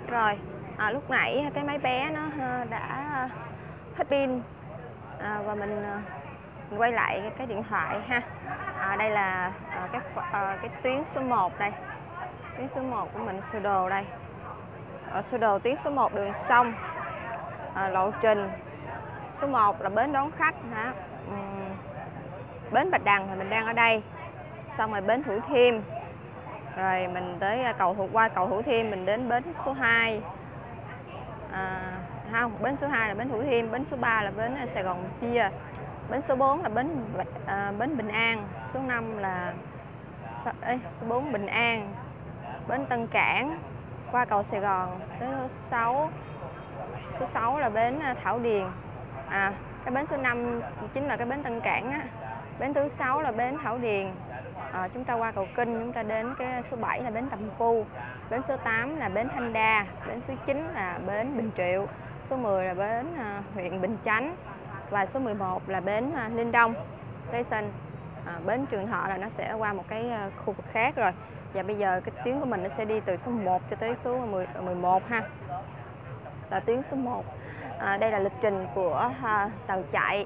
Rồi, lúc nãy cái máy bé nó đã hết pin, và mình quay lại cái điện thoại ha. Đây là cái tuyến số 1 đây. Tuyến số 1 của mình sơ đồ đây. Sơ đồ tuyến số 1 đường sông. Lộ trình số 1 là bến đón khách hả? Bến Bạch Đằng thì mình đang ở đây. Xong rồi bến Thủ Thiêm. Rồi mình tới qua cầu Thủ Thiêm mình đến bến số 2. Không, bến số 2 là bến Thủ Thiêm, bến số 3 là bến Sài Gòn Pier, bến số 4 là bến Bình An, số 5 là số 4 Bình An, bến Tân Cảng, qua cầu Sài Gòn tới số 6. Số 6 là bến Thảo Điền. Cái bến số 5 chính là cái bến Tân Cảng á. Bến thứ 6 là bến Thảo Điền. Chúng ta qua cầu Kinh, chúng ta đến cái số 7 là bến Tầm Phu, bến số 8 là bến Thanh Đa, bến số 9 là bến Bình Triệu, số 10 là bến huyện Bình Chánh và số 11 là bến Linh Đông Station. Bến Trường Thọ là nó sẽ qua một cái khu vực khác rồi. Và bây giờ cái tuyến của mình nó sẽ đi từ số 1 cho tới số 11 ha. Là tuyến số 1. Đây là lịch trình của tàu chạy.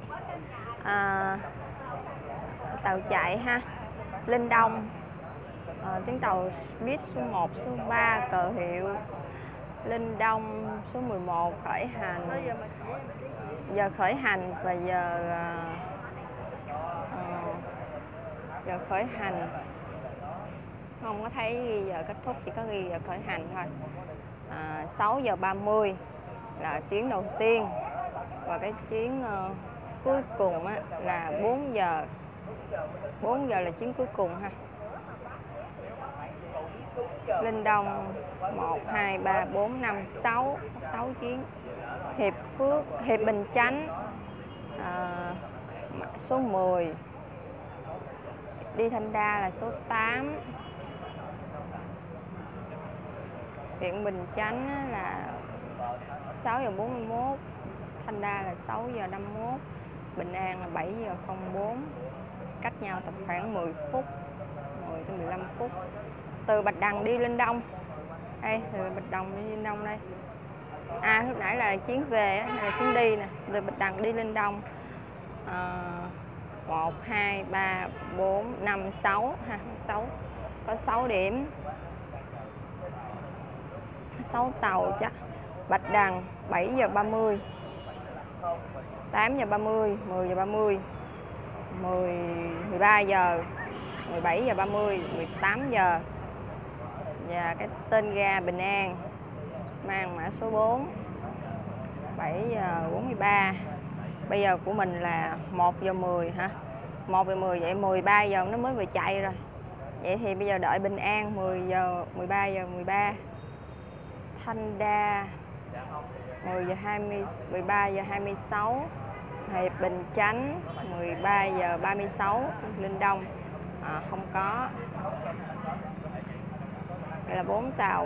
Tàu chạy ha. Linh Đông, tuyến tàu buýt số 1, số 3 cờ hiệu Linh Đông, số 11 khởi hành. Giờ khởi hành và giờ khởi hành không có thấy ghi giờ kết thúc, chỉ có ghi giờ khởi hành thôi. 6 giờ 30 là chuyến đầu tiên và cái chuyến cuối cùng là 4 giờ. 4 giờ là chuyến cuối cùng ha. Linh Đông 1, 2, 3, 4, 5, 6 chuyến. Hiệp Phước, Hiệp Bình Chánh số 10. Đi Thanh Đa là số 8. Huyện Bình Chánh là 6 giờ 41. Thanh Đa là 6 giờ 51. Bình An là 7 giờ 04. Cách nhau tầm khoảng 10 phút, 10 tới 15 phút. Từ Bạch Đằng đi Linh Đông. Đây, từ Bạch Đằng đi Linh Đông đây. Lúc nãy là chuyến về, này là chuyến đi nè. Từ Bạch Đằng đi Linh Đông. 1, 2, 3, 4, 5, 6 ha. 6. Có 6 điểm. 6 tàu chắc. Bạch Đằng 7 giờ 30. 8 giờ 30, 10 giờ 30. 13 giờ, 17 giờ 30, 18 giờ. Và cái tên ga Bình An mang mã số 4, 7 giờ 43. Bây giờ của mình là 1 giờ 10 hả? 1 giờ 10, vậy 13 giờ nó mới vừa chạy rồi. Vậy thì bây giờ đợi Bình An 13 giờ 13. Thanh Đa 13 giờ 26. Hiệp Bình Chánh 13 giờ 36. Linh Đông không có. Đây là 4 tàu.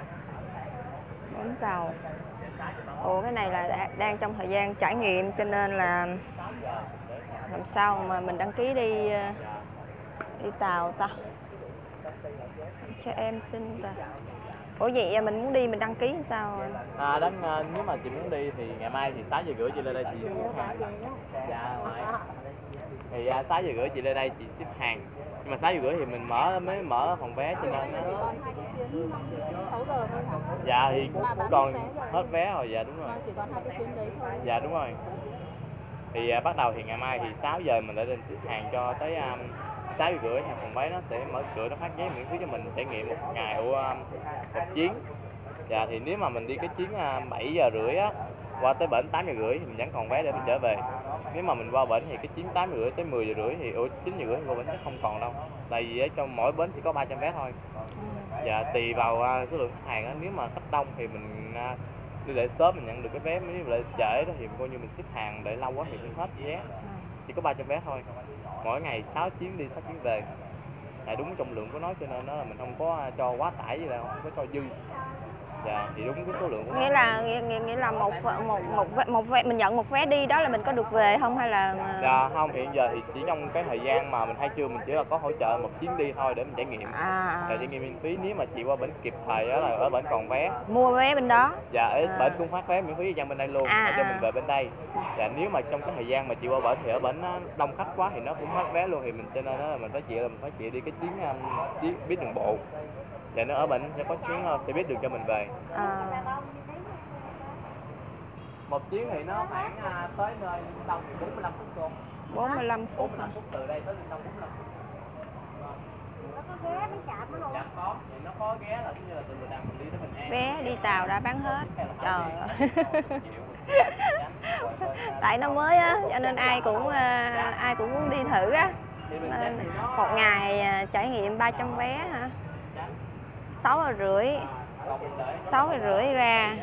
4 tàu. Cái này là đang trong thời gian trải nghiệm cho nên là làm sao mà mình đăng ký đi tàu ta. Cho em xin ta. Vậy mình muốn đi mình đăng ký sao? Nếu mà chị muốn đi thì ngày mai thì 6 giờ rưỡi chị lên đây chị ship hàng. Dạ ngoại. Thì 6 giờ rưỡi chị lên đây chị ship hàng. Nhưng mà 6 giờ rưỡi thì mình mới mở phòng vé cho nên 6 giờ thôi hả? Dạ thì cũng còn hết vé rồi, dạ đúng rồi. Chỉ còn 2 cái chuyến đấy thôi. Dạ đúng rồi. Thì bắt đầu thì ngày mai thì 6 giờ mình đã lên ship hàng cho tới 6 giờ rưỡi thì phòng vé nó sẽ mở cửa, nó phát giấy miễn phí cho mình trải nghiệm một ngày một chuyến. Dạ thì nếu mà mình đi cái chuyến 7 giờ rưỡi á qua tới bển 8 giờ rưỡi thì mình vẫn còn vé để mình trở về. Nếu mà mình qua bển thì cái chuyến 8 giờ rưỡi tới 10 giờ rưỡi thì 9 giờ rưỡi qua bển không còn đâu. Tại vì ở trong mỗi bến chỉ có 300 vé thôi. Dạ tùy vào số lượng khách hàng á, nếu mà khách đông thì mình đi để sớm mình nhận được cái vé, nếu mà trễ đó thì coi như mình xếp hàng để lâu quá thì cũng hết vé. Chỉ có 300 vé thôi. Mỗi ngày 6 chuyến đi 6 chuyến về. Tại đúng trọng lượng của nó cho nên nó là mình không có cho quá tải gì đâu, không có cho dư. Dạ, thì đúng cái số lượng của nó. Nghĩa là một vé mình nhận một vé đi đó là mình có được về không hay là Dạ không, hiện giờ thì chỉ trong cái thời gian mà mình khai trương mình chỉ là có hỗ trợ một chuyến đi thôi để mình trải nghiệm. Là trải nghiệm miễn phí, nếu mà chị qua bển kịp thời đó là ở bển còn vé. Mua vé bên đó. Dạ, ở bển cũng phát vé miễn phí cho bên đây luôn, cho mình về bên đây. Dạ, nếu mà trong cái thời gian mà chị qua bển thì ở bển nó đông khách quá thì nó cũng hết vé luôn, thì mình cho nên đó là mình phải chị đi cái chuyến buýt đường bộ. Dạ, nó ở bển sẽ có chuyến xe buýt đường cho mình về. Một chuyến thì nó khoảng tới nơi Linh Đông thì 45 phút cô. 45 phút. 45 phút từ đây tới Linh Đông 45 phút. Nó có ghé mấy trạm đó luôn. Dạ có, thì nó có ghé là cũng như là từ Bình Đăng mình đi tới Bình An. Vé đi tàu đã bán hết. Trời ơi. Tại nó mới á, cho nên ai cũng muốn đi thử á. Nên một ngày trải nghiệm 300 vé hả? 6,5 6,5 ra.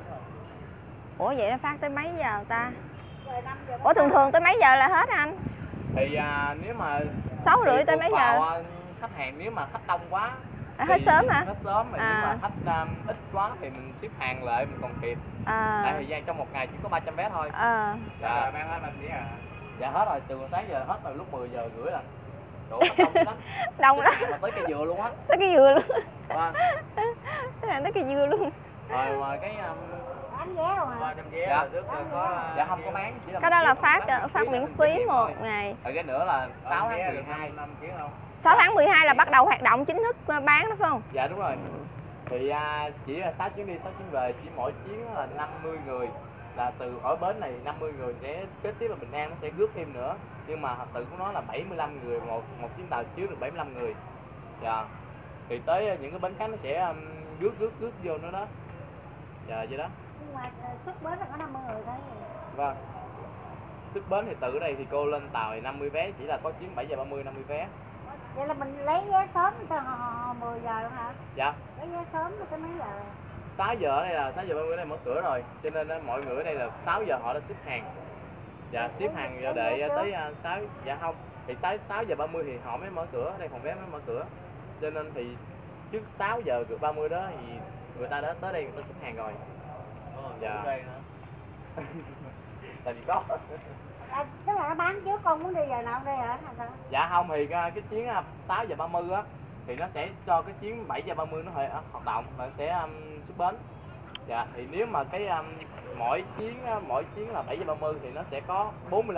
Ủa vậy nó phát tới mấy giờ ta? Ủa thường tới mấy giờ là hết anh? Thì nếu mà 6,5 tới mấy giờ? Khách hàng nếu mà khách đông quá hết sớm hả? Hết sớm, mà nếu mà khách ít quá thì mình xếp hàng lại mình còn kịp. Tại thời gian trong một ngày chỉ có 300 vé thôi. Dạ, mang hết anh à. Dạ hết rồi, từ sáng giờ hết rồi, lúc 10 giờ rưỡi là. Đủ đông lắm. Đông lắm. Mà tới cây dừa luôn á. Tới cây dừa luôn. Vâng. Tới cây dừa luôn. Rồi mà cái Bán vé rồi hả? 300 vé dạ. Dạ không có bán, chỉ là cái đó là phát miễn phí một ngày. Rồi cái nữa là 6 tháng 12. 6 tháng 12 là bắt đầu hoạt động chính thức bán đó phải không? Dạ đúng rồi. Thì chỉ là 6 chuyến đi 6 chuyến về, chỉ mỗi chuyến là 50 người. Là từ ở bến này 50 người sẽ kế tiếp là Bình An nó sẽ rước thêm nữa. Nhưng mà thật sự của nó là 75 người, một chuyến tàu chứa được 75 người. Dạ. Thì tới những cái bến khác nó sẽ rước vô nữa đó. Dạ vậy đó. Nhưng mà xuất bến là có 50 người thôi. Vâng. Xuất bến thì từ đây thì cô lên tàu thì 50 vé, chỉ là có chuyến 7 giờ 30 50 vé. Vậy là mình lấy vé sớm từ 10 giờ luôn hả? Dạ. Lấy vé sớm tới mấy giờ? 6 giờ ở đây là 6 giờ 30 đây mở cửa rồi, cho nên mọi người ở đây là 6 giờ họ đã xếp hàng. Dạ, xếp hàng giờ đợi tới 6 dạ không. Thì tới 6 giờ 30 thì họ mới mở cửa, đây phòng vé mới mở cửa. Cho nên thì trước 6 giờ 30 đó thì người ta đã tới đây người ta xếp hàng rồi. Dạ. Tại vì có. Tức là nó bán trước, con muốn đi giờ nào đây hả? Dạ không, thì cái chuyến 6 giờ 30 á thì nó sẽ cho cái chuyến 7 giờ 30 nó hoạt động và sẽ xuất bến. Dạ, thì nếu mà cái mỗi chuyến là 7 giờ 30 thì nó sẽ có 45.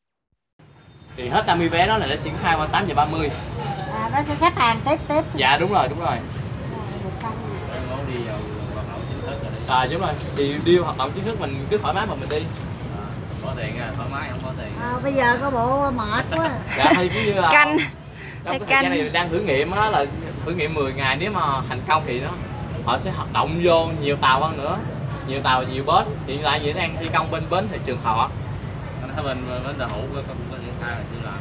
Thì hết 50 vé đó là nó triển khai qua 8 giờ 30. Nó sẽ xếp hàng tiếp. Dạ đúng rồi. Muốn đi vào hoạt động chính thức rồi đi. Đúng rồi. Thì đi hoạt động chính thức mình cứ thoải mái mà mình đi. Có tiền thoải mái, không có tiền. Bây giờ có bộ mệt quá. Dạ hay cũng như là canh. Trong cái thời gian này mình đang thử nghiệm á, là thử nghiệm 10 ngày, nếu mà thành công thì họ sẽ hoạt động vô nhiều tàu hơn nữa, nhiều tàu nhiều bến. Hiện tại vậy đang thi công bên bến thị Trường Thọ. Anh thấy bên Tàu Hủ có những thay là chưa làm.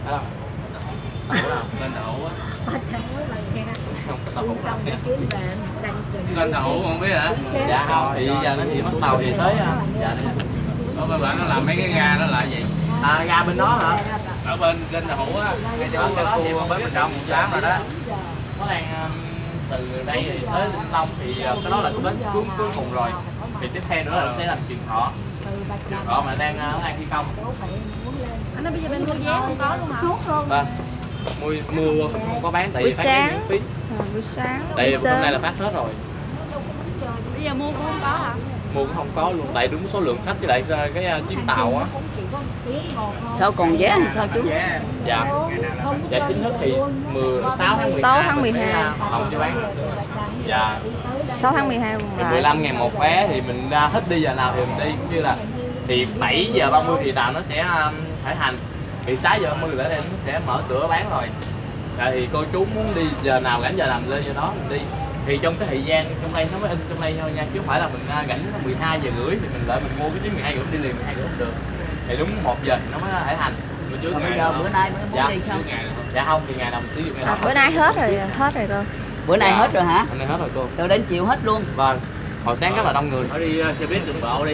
Bên Tàu Hủ á. Không xong để kiếm về đăng trình. Bên Tàu Hủ không biết hả? Dạ không, thì giờ nó chỉ bắt tàu thì tới dạ ở bên bạn nó làm mấy cái ga đó là gì? Ga bên đó hả? Ở bên kênh Tàu Hủ á, ngay chỗ khu bến Bình Đông 18 rồi đó. Nó đang từ đây thì tới Vĩnh Long thì cái đó là cái bến cuối cùng rồi. Thì tiếp theo nữa là sẽ làm Trường Thọ. Trường Thọ mà đang thi công. Anh nói bây giờ bên mua vé không có luôn hả? Vâng. Mua không có bán tại vì phát miễn phí. Buổi sáng. Tại vì hôm nay là phát hết rồi. Bây giờ mua cũng không có hả? Mua cũng không có luôn, tại đúng số lượng khách với lại cái chuyến tàu á. Sao còn vé thì sao chú? Dạ. Dạ chính thức thì 6 tháng 12 không cho bán. Dạ. 6 tháng 12 thì 15 ngàn một vé thì mình thích đi giờ nào thì mình đi, cũng như là thì 7 giờ 30 thì tàu nó sẽ khởi hành, thì 6 giờ 30 là nó sẽ mở cửa bán rồi. Thì cô chú muốn đi giờ nào rảnh giờ làm lên giờ đó mình đi. Thì trong cái thời gian trong đây nó mới in trong đây thôi nha, chứ không phải là mình rảnh 12 giờ rưỡi thì mình lại mình mua cái chuyến 12 rưỡi đi liền 12 rưỡi không được. Thì đúng 1 giờ nó mới khởi hành. Trước Bây giờ bữa nay mới muốn đi sao? Dạ không, thì ngày nào mình sử dụng ngày đó. bữa nay hết rồi cô. Bữa nay hết rồi hả? Hôm nay hết rồi cô. Từ đến chiều hết luôn. Vâng. Hồi sáng rất là đông người. Phải đi xe buýt đường bộ đi.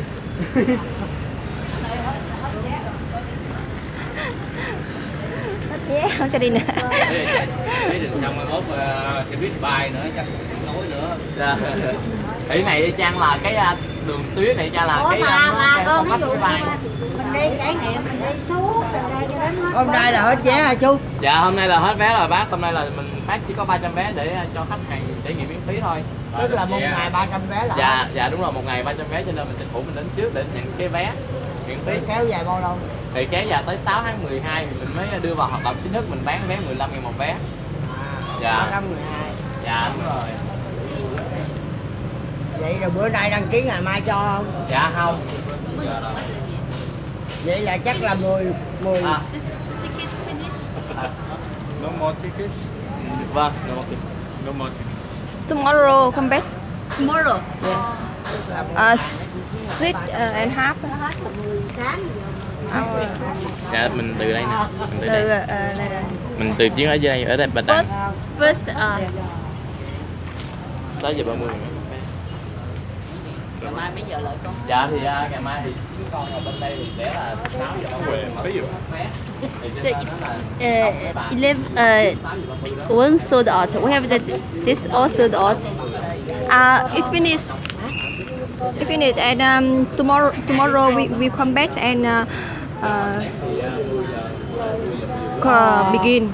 Hết vé không cho đi nữa. Đi đường xong mai mốt xe buýt bay nữa chắc cũng nối nữa. Dạ. Ý này Trang là cái đường xuyến này Trang là cái con khách ví dụ máy bay. mình đi trải nghiệm mình đi suốt từ đây cho đến hết. Hôm nay là hết vé hả chú? Dạ hôm nay là hết vé rồi bác, hôm nay là mình phát chỉ có 300 vé để cho khách hàng trải nghiệm miễn phí thôi. Tức là một ngày 300 vé là. Dạ đúng rồi, một ngày 300 vé cho nên mình tranh thủ mình đến trước để nhận cái vé miễn phí. Kéo dài bao lâu? Thì kéo dài tới 6 tháng 12 thì mình mới đưa vào hoạt động chính thức, mình bán vé 15.000 một vé. Dạ. 312. Dạ đúng rồi. Vậy rồi bữa nay đăng ký ngày mai cho không? Dạ không. Vậy là chắc là 10 À. Ticket finish. No more tickets. Vâng, no more tickets. No more tickets. Tomorrow come back. Tomorrow. Six and half. Hết 10 sáng giờ. Dạ mình từ đây nè. Mình từ Từ đây. đây đây. Mình từ chuyến ở đây Bạch Đằng. First, 6 giờ 30. Ngày mai mấy giờ lại con? Dạ thì ngày mai thì chúng con ở bên đây thì sẽ là 6 giờ 30 mở vé. Thì trên đó là 11, one sold out. We have this all sold out. If finished and tomorrow we come back and begin.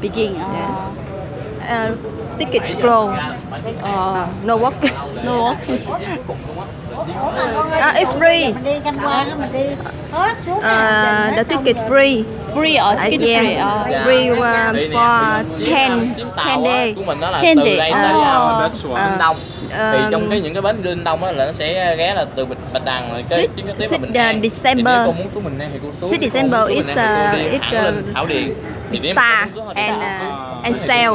Tickets closed. No work. No work. Ủa mà con ơi, It's free. mình đi tham quan mình đi hết suốt The ticket free. Free or ticket Yeah, free? free for 10 days. của mình đó là 10 từ days. đây tới Linh Đông. Thì Um, trong những cái bến Linh Đông đó là nó sẽ ghé là từ Bạch Đằng rồi cái chuyến kế tiếp là Bình An. December. Thì nếu cô muốn xuống Bình An thì cô xuống. 6 December Cô muốn is, xuống Bình An thì cô đi it's, thẳng lên Thảo Điền. Thì nếu mà Star cô muốn xuống and sale.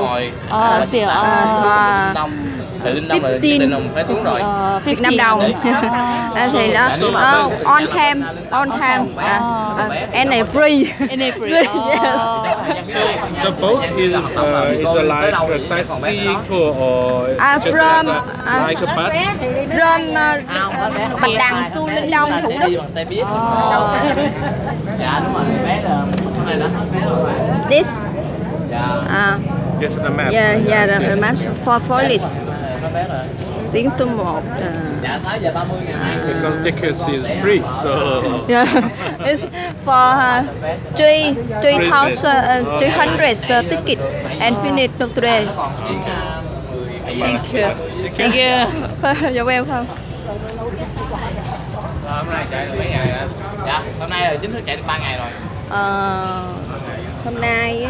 Thì Linh Đông là 15 Linh Đông phải xuống rồi. Việt Nam đồng. Thì nó on time and free. And free. The boat is a like a sightseeing tour or just From like a bus? from Bạch Đằng to Linh Đông, Thủ Sẽ Đức. đi bằng xe buýt. Dạ đúng rồi, vé là hôm nay đã hết vé rồi. This. Dạ. Yes, a map. Yeah, the maps for list. Hết vé rồi. Tiếng số 1. Dạ 6 giờ 30 ngày mai. Because tickets is free, so Yeah, it's for 300 ticket and finish today. Thank you. Thank you. You're welcome. Hôm nay chạy được mấy ngày ạ? Dạ, hôm nay là chính thức chạy được 3 ngày rồi. Hôm nay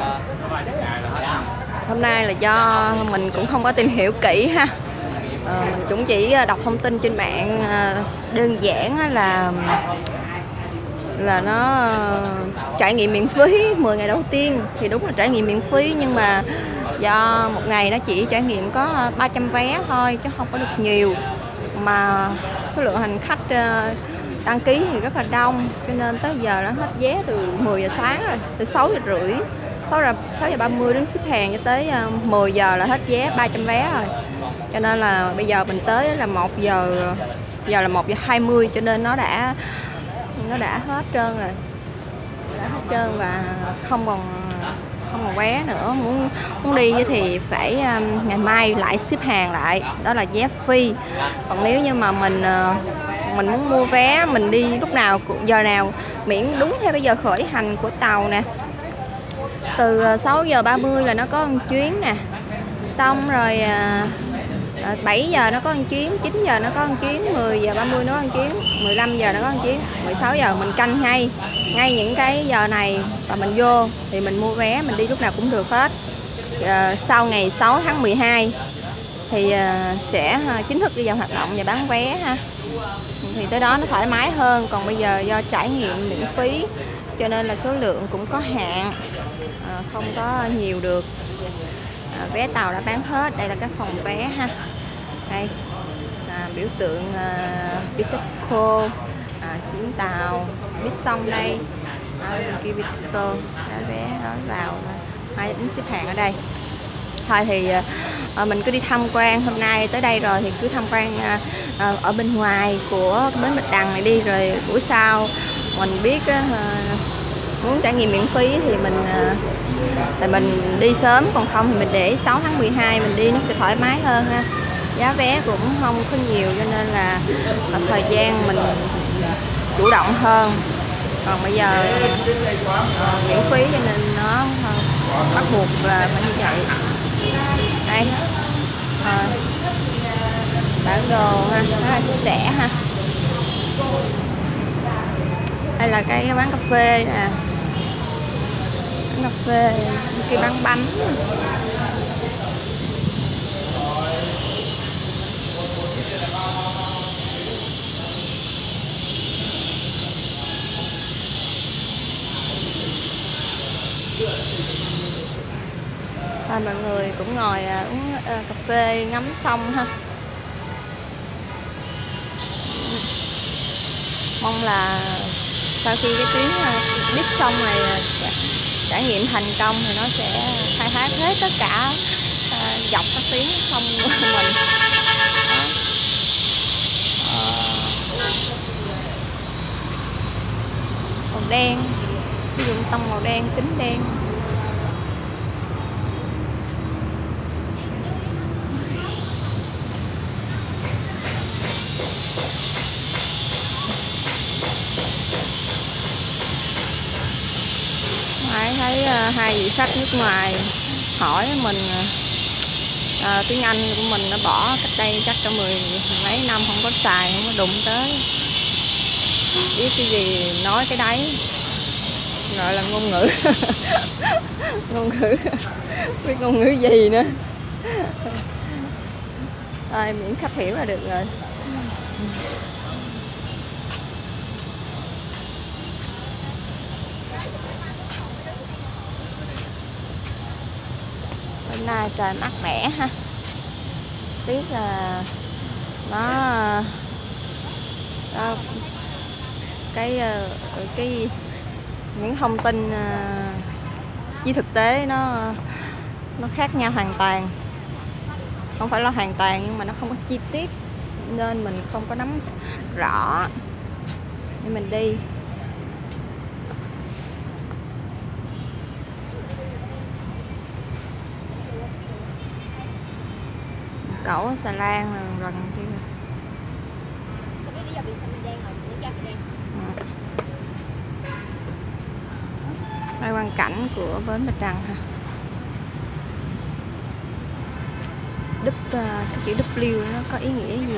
là do mình cũng không có tìm hiểu kỹ ha. Mình cũng chỉ đọc thông tin trên mạng, đơn giản là nó trải nghiệm miễn phí 10 ngày đầu tiên thì đúng là trải nghiệm miễn phí, nhưng mà do một ngày nó chỉ trải nghiệm có 300 vé thôi chứ không có được nhiều, mà số lượng hành khách đăng ký thì rất là đông, cho nên tới giờ nó hết vé từ 10 giờ sáng rồi, từ 6 giờ rưỡi 6 giờ 30 đến xếp hàng cho tới 10 giờ là hết vé 300 vé rồi. Cho nên là bây giờ mình tới là 1 giờ là 1 giờ 20, cho nên nó đã hết trơn rồi. Đã hết trơn và không còn vé nữa. Muốn đi thì phải ngày mai lại xếp hàng lại, đó là vé free. Còn nếu như mà mình muốn mua vé, mình đi lúc nào giờ nào miễn đúng theo cái giờ khởi hành của tàu nè. Từ 6 giờ 30 là nó có một chuyến nè, xong rồi 7 giờ nó có một chuyến, 9 giờ nó có một chuyến, 10 giờ 30 nó có một chuyến, 15 giờ nó có một chuyến, 16 giờ mình canh ngay những cái giờ này và mình vô thì mình mua vé, mình đi lúc nào cũng được hết. Sau ngày 6 tháng 12 thì sẽ chính thức đi vào hoạt động và bán vé ha. Thì tới đó nó thoải mái hơn, còn bây giờ do trải nghiệm miễn phí cho nên là số lượng cũng có hạn, không có nhiều được. Vé tàu đã bán hết. Đây là cái phòng vé ha. Đây biểu tượng Bitexco, chuyến tàu buýt sông đây, kia Bitexco, vé đó vào hai đến xếp hàng ở đây. Thôi thì mình cứ đi tham quan, hôm nay tới đây rồi thì cứ tham quan ở bên ngoài của bến Bạch Đằng này đi, rồi buổi sau mình biết muốn trải nghiệm miễn phí thì mình đi sớm, còn không thì mình để 6 tháng 12 mình đi, nó sẽ thoải mái hơn ha. giá vé cũng không có nhiều, cho nên là thời gian mình chủ động hơn. Còn bây giờ miễn phí cho nên nó bắt buộc là phải như vậy. Đây bản đồ ha, rất là sạch sẽ ha. Đây là cái quán cà phê nè, quán cà phê, cái bán bánh. Mọi người cũng ngồi uống cà phê ngắm sông ha. Mong là sau khi cái tuyến buýt sông này trải nghiệm thành công thì nó sẽ khai thác hết tất cả dọc các tuyến sông của mình. Màu đen, ví dụ tông màu đen, kính đen. Thấy hai vị khách nước ngoài hỏi mình tiếng Anh của mình nó bỏ cách đây chắc cả mười mấy năm không có xài, không có đụng tới, biết cái gì nói cái đấy, gọi là ngôn ngữ ngôn ngữ biết ngôn ngữ gì nữa. Thôi miễn khách hiểu là được rồi. Hôm nay trời mát mẻ ha. Tiếc là nó cái những thông tin với thực tế nó khác nhau hoàn toàn. Không phải là hoàn toàn nhưng mà nó không có chi tiết nên mình không có nắm rõ để mình đi. Cẩu xà lan lần kia kìa. Đây quang cảnh của bến Bạch Đằng ha. Cái chữ W nó có ý nghĩa gì?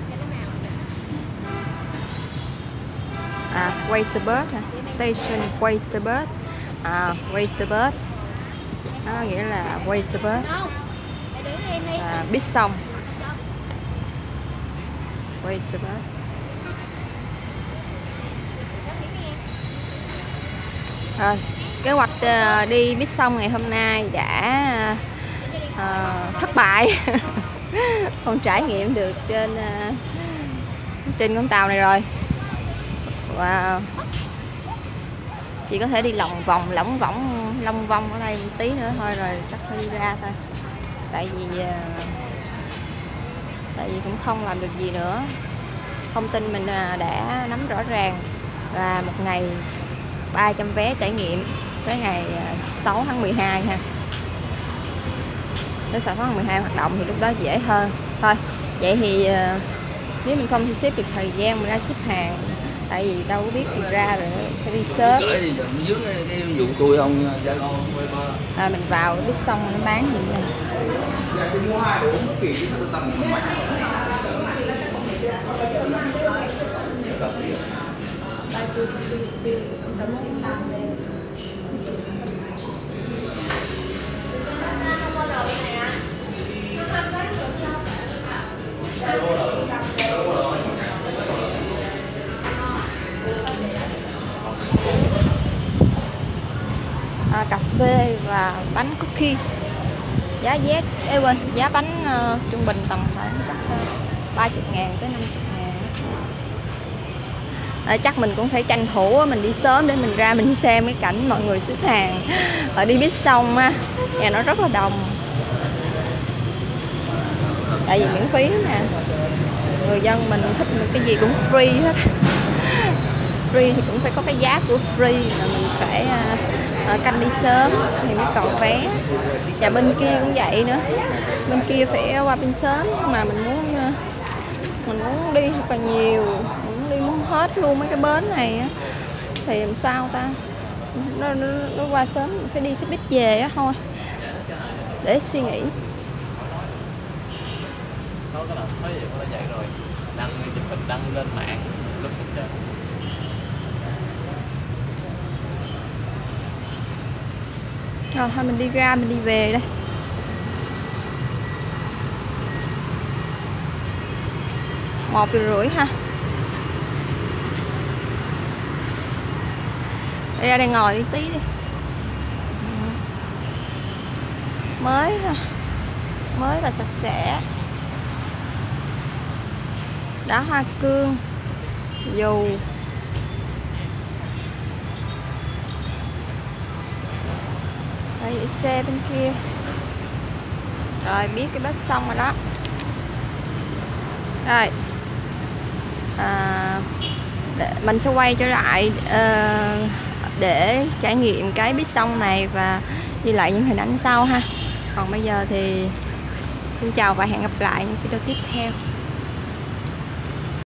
Waiterbird ha. Station Waiterbird. Waiterbird. Nó nghĩa là Waiterbird. Buýt sông. Waiterbird. Rồi, kế hoạch đi buýt sông ngày hôm nay đã thất bại. Không trải nghiệm được trên con tàu này rồi. Wow. Chỉ có thể đi lòng vòng ở đây một tí nữa thôi rồi chắc phải đi ra thôi. Tại vì cũng không làm được gì nữa. Thông tin mình đã nắm rõ ràng là một ngày 300 vé trải nghiệm tới ngày 6 tháng 12 ha. Tới 6 tháng 12 hoạt động thì lúc đó dễ hơn. Thôi, vậy thì nếu mình không thu xếp được thời gian mình ra xếp hàng, tại vì đâu có biết thì ra rồi phải đi sớm. Tôi không mình vào biết xong nó bán gì này. Cà phê và bánh cookie. Giá giá bánh trung bình tầm khoảng chắc 30.000 tới 50.000. Chắc mình cũng phải tranh thủ mình đi sớm để mình ra mình xem cái cảnh mọi người xếp hàng ở đi buýt sông á, nhà nó rất là đông. Tại vì miễn phí nè, người dân mình thích cái gì cũng free hết. Free thì cũng phải có cái giá của free, là mình phải canh đi sớm thì mới còn vé. Và bên kia cũng vậy nữa, bên kia phải qua bên sớm, nhưng mà mình muốn đi thật là nhiều, muốn hết luôn mấy cái bến này á, thì làm sao ta, nó qua sớm mình phải đi xe buýt về á thôi, để suy nghĩ. Có cái nào thấy vậy rồi đăng chụp hình đăng lên mạng lúc hết. Rồi thôi mình đi ra mình đi về đây. Một giờ rưỡi ha. Đi ra đây ngồi đi tí đi. Mới và sạch sẽ. Đá hoa cương, dù. Đây xe bên kia. Rồi biết cái bến sông rồi đó. Rồi mình sẽ quay trở lại để trải nghiệm cái bít sông này và ghi lại những hình ảnh sau ha. Còn bây giờ thì xin chào và hẹn gặp lại những video tiếp theo.